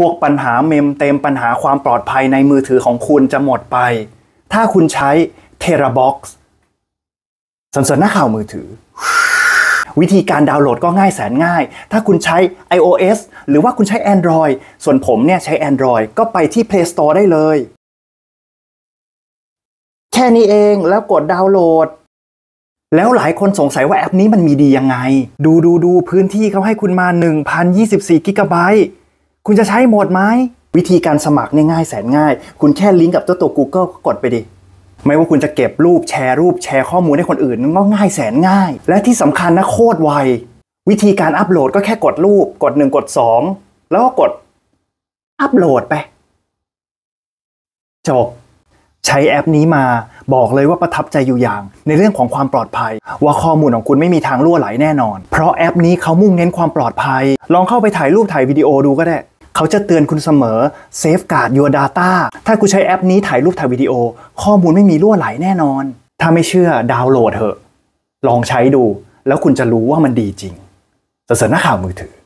วกปัญหาเมมเต็มปัญหาความปลอดภัยในมือถือของคุณจะหมดไปถ้าคุณใช้ TeraBox สรรเสริญหน้าข่าวมือถือวิธีการดาวน์โหลดก็ง่ายแสนง่ายถ้าคุณใช้ iOS หรือว่าคุณใช้ Android ส่วนผมเนี่ยใช้ Android ก็ไปที่ Play Store ได้เลยแค่นี้เองแล้วกดดาวน์โหลดแล้วหลายคนสงสัยว่าแอปนี้มันมีดียังไงดูพื้นที่เขาให้คุณมา 1,024 กิกะไบต์คุณจะใช้หมดไหมวิธีการสมัครง่ายแสนง่ายคุณแค่ลิงก์กับตัว Google ก็กดไปดิไม่ว่าคุณจะเก็บรูปแชร์ข้อมูลให้คนอื่นก็ง่ายแสนง่ายและที่สำคัญนะโคตรไววิธีการอัปโหลดก็แค่กดรูปกด1กด2แล้วก็กดอัปโหลดไปจบใช้แอปนี้มาบอกเลยว่าประทับใจอยู่อย่างในเรื่องของความปลอดภัยว่าข้อมูลของคุณไม่มีทางรั่วไหลแน่นอนเพราะแอปนี้เขามุ่งเน้นความปลอดภัยลองเข้าไปถ่ายรูปถ่ายวิดีโอดูก็ได้เขาจะเตือนคุณเสมอ Safeguard Your Data ถ้าคุณใช้แอปนี้ถ่ายรูปถ่ายวิดีโอข้อมูลไม่มีรั่วไหลแน่นอนถ้าไม่เชื่อดาวน์โหลดเถอะลองใช้ดูแล้วคุณจะรู้ว่ามันดีจริงสรรเสริญหน้าข่าวมือถือ